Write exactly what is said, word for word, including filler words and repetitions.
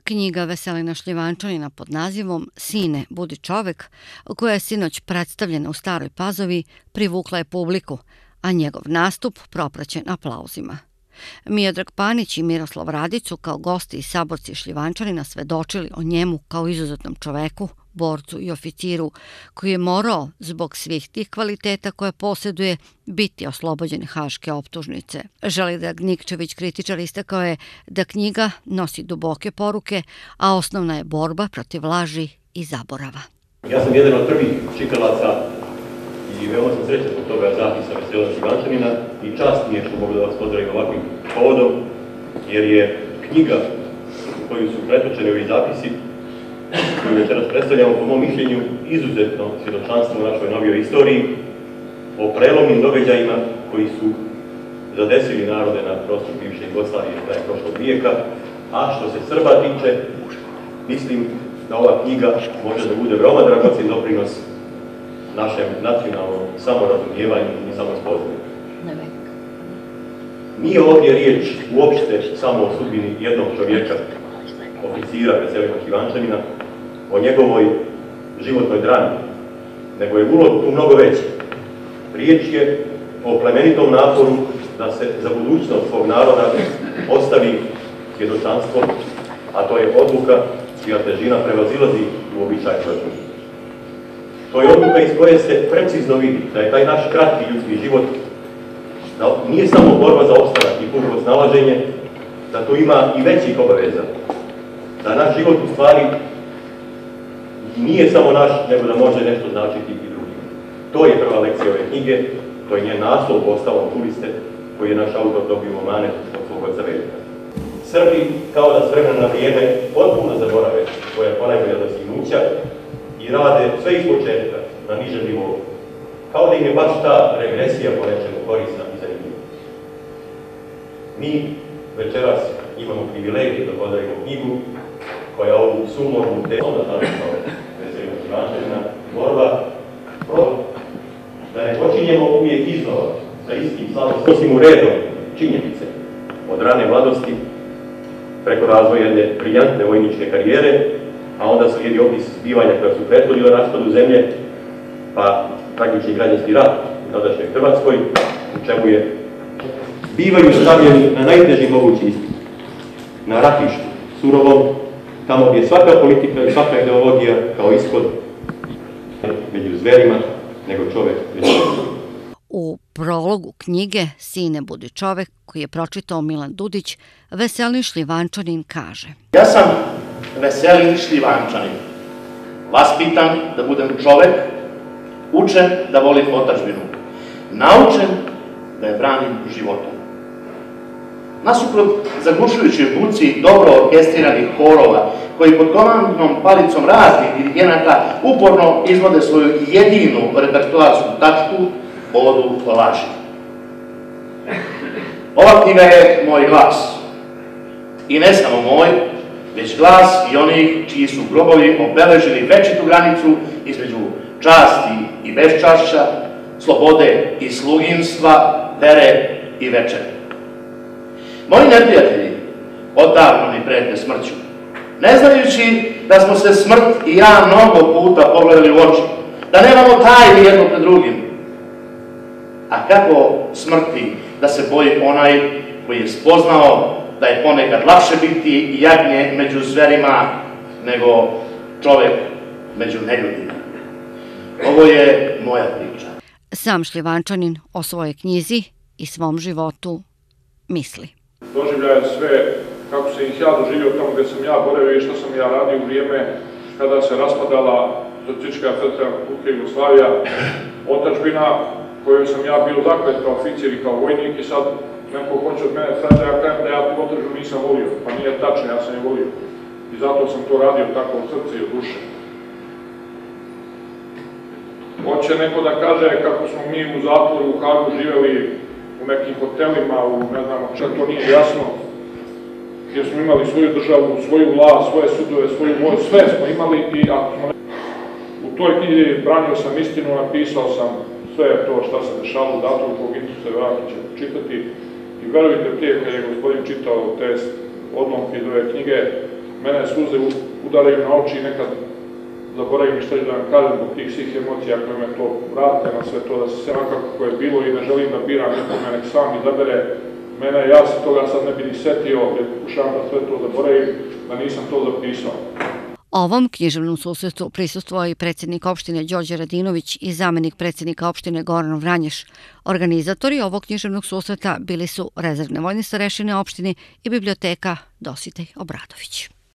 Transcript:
Knjiga Veselina Šljivančanina pod nazivom Sine, budi čovek, koja je sinoć predstavljena u Staroj Pazovi, privukla je publiku, a njegov nastup propraćen aplauzima. Miodrag Panić i Miroslav Radić su kao gosti i saborci Šljivančanina svedočili o njemu kao izuzetnom čoveku, borcu i oficiru, koji je morao, zbog svih tih kvaliteta koje posjeduje, biti oslobođen haške optužnice. Želidrag Nikčević, kritičar, istakao je da knjiga nosi duboke poruke, a osnovna je borba protiv laži i zaborava. Ja sam jedan od prvih čitalaca i veoma sam srećan zbog toga zapisa Veselina Šljivančanina i čast mi je što mogu da vas pozdravim ovakvim povodom, jer je knjiga u koju su pretočeni ovi zapisi, koju večeras predstavljamo, po mom mišljenju, izuzetno svjedočanstvo u našoj novijoj istoriji o prelomnim događajima koji su zadesili narode na prostoru bivše Jugoslavije krajem prošlog vijeka, a što se Srba tiče, mislim da ova knjiga može da bude veoma dragocen doprinos našem nacionalnom samorazumijevanju i samospoznanju. Nije ovdje riječ uopšte samo o sudbini jednog čovjeka, oficira Veselina Šljivančanina, o njegovoj životnoj drami, nego je ulog tu mnogo veći. Riječ je o plemenitom naporu da se za budućnost svog naroda ostavi svjedočanstvo, a to je odluka čija težina prevazilazi uobičajenu račun. To je odluka iz koje se precizno vidi da je taj naš kratki ljudski život, da nije samo borba za opstanak i puko snalaženje, da tu ima i većih obaveza. Da naš život u stvari nije samo naš, nego da može nešto značiti i drugim. To je prva lekcija ove knjige, to je njen naslov, uostalom čuli ste, koji je naš autor dobio amanet od svog oca Veljka. Srbi, kao da s vremena na vrijeme, potpuno zaborave svoja ponajbolja dostignuća i rade sve iz početka, na nižem nivou. Kao da im je baš ta regresija po nečemu korisna i zanimljiva. Mi večeras imamo privilegiju da podarimo knjigu koja ovu sumornu temu da napisao Veselina Šljivančanina, borba protiv, da ne počinjemo uvijek iznova sa istim slavostima, osim u redom činjenice od rane mladosti preko razvoja jedne briljantne vojničke karijere, a onda slijedi opis zbivanja koja su prethodila raspadu zemlje, pa tragični građanski rat u tadašnjoj Hrvatskoj, u čemu je bivaju stavljeni na najteži mogući ispit, na ratištu, surovom, tamo gdje je svaka politika i svaka ideologija kao ishod među zverima, nego čovek među zverima. U prologu knjige Sine, budi čovek, koji je pročitao Milan Dudić, Veselin Šljivančanin kaže: Ja sam Veselin Šljivančanin, vaspitan da budem čovek, učen da volim otadžbinu, naučen da je branim životom. Nasuprot zaglušujućoj buci dobro orkestriranih horova, koji pod komandnom palicom raznih dirigenata uporno izvode svoju jedinu repertoarsku tačku, odu laži. Ova knjiga je moj glas. I ne samo moj, već glas i onih čiji su grobovi obeležili večitu granicu između časti i beščašća, slobode i sluginstva, vere i večere. Moji neprijatelji odavno mi prete smrću, ne znajući da smo se smrt i ja mnogo puta pogledali u oči, da nemamo tajni jedno pred drugim. A kako smrti da se boji onaj koji je spoznao da je ponekad lakše biti jagnje među zverima nego čovek među neljudima. Ovo je moja priča. Sam Šljivančanin o svojoj knjizi i svom životu misli. Doživljajem sve kako se ih ja doživio tamo gdje sam ja boravio i što sam ja radio u vrijeme kada se raspadala Socijalistička federativna Republika Jugoslavija, otadžbina koju sam ja bio zaklet kao oficir i kao vojnik, i sad neko hoće od mene sad da ja kažem da ja tu otadžbinu nisam volio. Pa nije tačno, ja sam je volio. I zato sam to radio tako od srca i od duše. Hoće neko da kaže kako smo mi u zatvoru u Hagu živjeli u nekim hotelima, u ne znamo čak, to nije jasno, jer smo imali svoju državu, svoju vlast, svoje sudove, svoju vojsku, sve smo imali. I ako smo u toj knjizi branio sam istinu, napisao sam sve to što se dešalo u datoru, kog se vratno će čitati. I verujte prije, kad je gospodin čitao te odlomke iz ove knjige, mene suze udaraju na oči i nekad zaboravim što ću da vam kažem zbog tih svih emocija koje me to vrate na sve to, da se sve onako kako je bilo i ne želim da biram nekome, nek sam izabere mene, ja se toga sad ne bi ni setio, jer pokušavam da sve to zaboravim, da nisam to zapisao. Ovom književnom susretu prisustvovao i predsjednik opštine Đorđe Radinović i zamenik predsjednika opštine Goran Vranješ. Organizatori ovog književnog susreta bili su rezervne vojne starešine opštine i biblioteka Dositej Obradović.